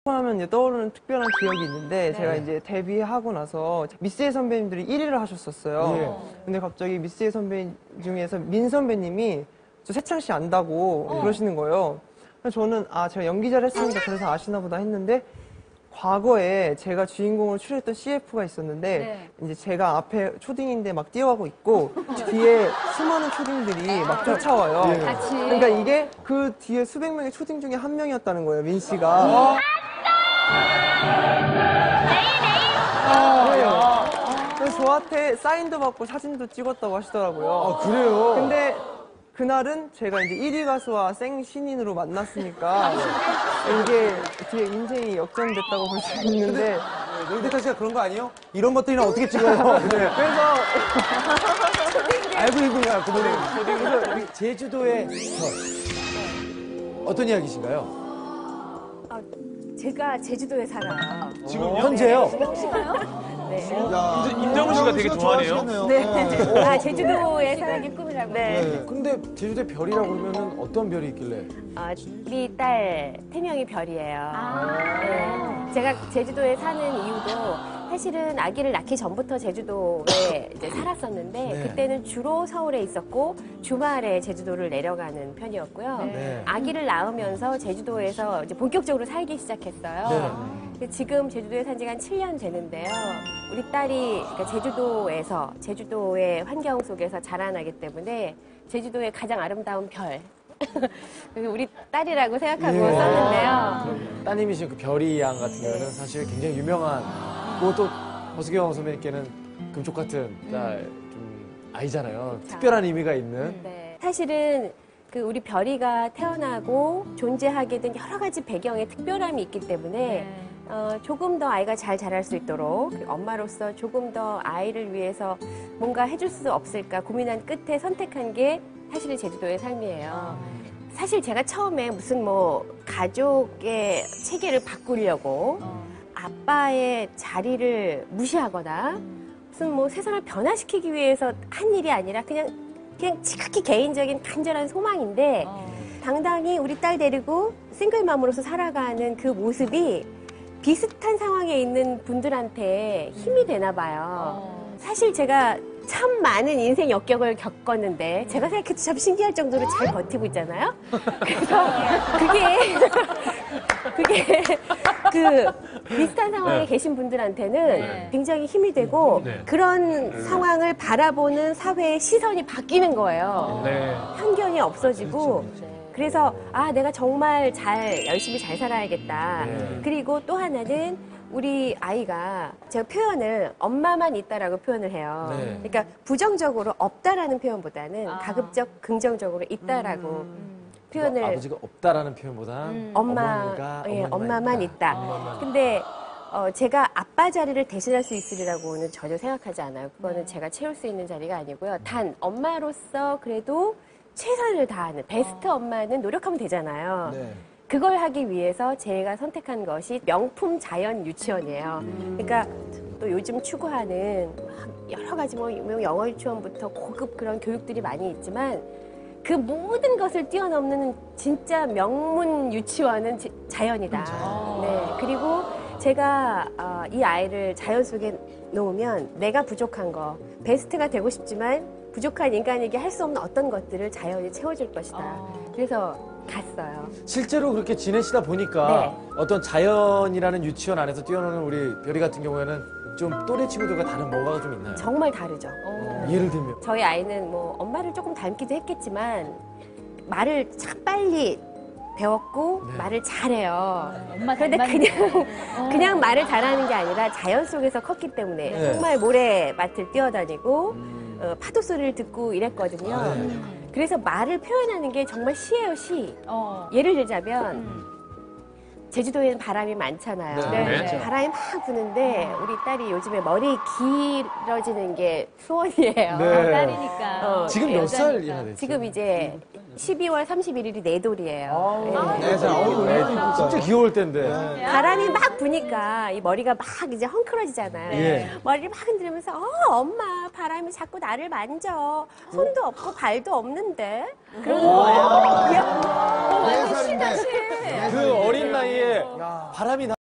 하면 이제 떠오르는 특별한 기억이 있는데 제가 이제 데뷔하고 나서 미스의 선배님들이 1위를 하셨었어요. 근데 갑자기 미스의 선배님 중에서 민 선배님이 저 세창 씨 안다고 그러시는 거예요. 그래서 저는 제가 연기자를 했으니까 그래서 아시나 보다 했는데 과거에 제가 주인공으로 출연했던 CF가 있었는데 이제 제가 앞에 초딩인데 막 뛰어가고 있고 뒤에 수많은 초딩들이 막 쫓아와요. 그러니까 이게 그 뒤에 수백 명의 초딩 중에 한 명이었다는 거예요, 민 씨가. 그래서 저한테 사인도 받고 사진도 찍었다고 하시더라고요. 아, 그래요? 근데 그날은 제가 이제 1위 가수와 생 신인으로 만났으니까 이게 뒤에 인생이 역전됐다고 볼 수 있는데 노이데타 씨가 그런 거 아니에요? 이런 것들이랑 어떻게 찍어요? 네. 그래서 알고 있는 거야, 그 노래. 그래서 우리 제주도의 별. 어떤 이야기신가요? 제가 제주도에 살아요. 지금요? 현재요? 네. 임정훈 씨가 되게 좋아하네요. 네. 제주도에 사는 꿈이라고. 네. 근데 제주도의 별이라고 그러면은 어떤 별이 있길래? 우리 딸 태명이 별이에요. 네. 제가 제주도에 사는 이유도 사실은 아기를 낳기 전부터 제주도에 이제 살았었는데 그때는 주로 서울에 있었고 주말에 제주도를 내려가는 편이었고요. 아기를 낳으면서 제주도에서 이제 본격적으로 살기 시작했어요. 지금 제주도에 산 지가 한 7년 되는데요. 우리 딸이 그러니까 제주도의 환경 속에서 자라나기 때문에 제주도의 가장 아름다운 별. 우리 딸이라고 생각하고 썼는데요. 따님이신 그 별이 양 같은 경우는 사실 굉장히 유명한, 또 허수경 선배님께는 금쪽 같은 딸 좀 아이잖아요. 특별한 의미가 있는. 사실은 그 우리 별이가 태어나고 존재하게 된 여러 가지 배경에 특별함이 있기 때문에 조금 더 아이가 잘 자랄 수 있도록 엄마로서 조금 더 아이를 위해서 뭔가 해줄 수 없을까 고민한 끝에 선택한 게 사실은 제주도의 삶이에요. 사실 제가 처음에 무슨 가족의 체계를 바꾸려고 아빠의 자리를 무시하거나 무슨 세상을 변화시키기 위해서 한 일이 아니라 그냥 지극히 개인적인 간절한 소망인데 당당히 우리 딸 데리고 싱글맘으로서 살아가는 그 모습이 비슷한 상황에 있는 분들한테 힘이 되나 봐요. 사실 제가 참 많은 인생 역경을 겪었는데 제가 생각해도 참 신기할 정도로 잘 버티고 있잖아요. 그래서 그게 그 비슷한 상황에 계신 분들한테는 굉장히 힘이 되고 그런 상황을 바라보는 사회의 시선이 바뀌는 거예요. 편견이 없어지고 그래서 내가 정말 열심히 잘 살아야겠다. 그리고 또 하나는 우리 아이가 제가 표현을 엄마만 있다라고 표현을 해요. 그러니까 부정적으로 없다라는 표현보다는 가급적 긍정적으로 있다라고 표현을. 아버지가 없다라는 표현보다 엄마만 있다. 근데 제가 아빠 자리를 대신할 수 있으리라고는 전혀 생각하지 않아요. 그거는 제가 채울 수 있는 자리가 아니고요. 단 엄마로서 그래도 최선을 다하는 베스트 엄마는 노력하면 되잖아요. 그걸 하기 위해서 제가 선택한 것이 명품 자연 유치원이에요. 그러니까 또 요즘 추구하는 여러 가지 영어 유치원부터 고급 그런 교육들이 많이 있지만 그 모든 것을 뛰어넘는 진짜 명문 유치원은 자연이다. 그리고 제가 이 아이를 자연 속에 놓으면 내가 부족한 거, 베스트가 되고 싶지만 부족한 인간에게 할 수 없는 어떤 것들을 자연이 채워줄 것이다. 그래서 갔어요. 실제로 그렇게 지내시다 보니까 어떤 자연이라는 유치원 안에서 뛰어노는 우리 별이 같은 경우에는 좀 또래 친구들과 다른 뭔가가 좀 있나요? 정말 다르죠. 예를 들면? 저희 아이는 엄마를 조금 닮기도 했겠지만 말을 참 빨리 배웠고 말을 잘해요. 그런데 그냥 말을 잘하는 게 아니라 자연 속에서 컸기 때문에 정말 모래밭을 뛰어다니고 파도 소리를 듣고 이랬거든요. 그래서 말을 표현하는 게 정말 시예요, 시. 예를 들자면 제주도에는 바람이 많잖아요. 바람이 막 부는데 우리 딸이 요즘에 머리 길어지는 게 소원이에요. 딸이니까. 지금 몇 살이나 됐죠? 지금 이제 12월 31일이 내 돌이에요. 진짜 귀여울 텐데. 바람이 막 부니까 이 머리가 막 이제 헝클어지잖아요. 머리를 막 흔들면서 엄마 바람이 자꾸 나를 만져. 손도 없고 발도 없는데 그러는 거예요. 그 어린 나이에 바람이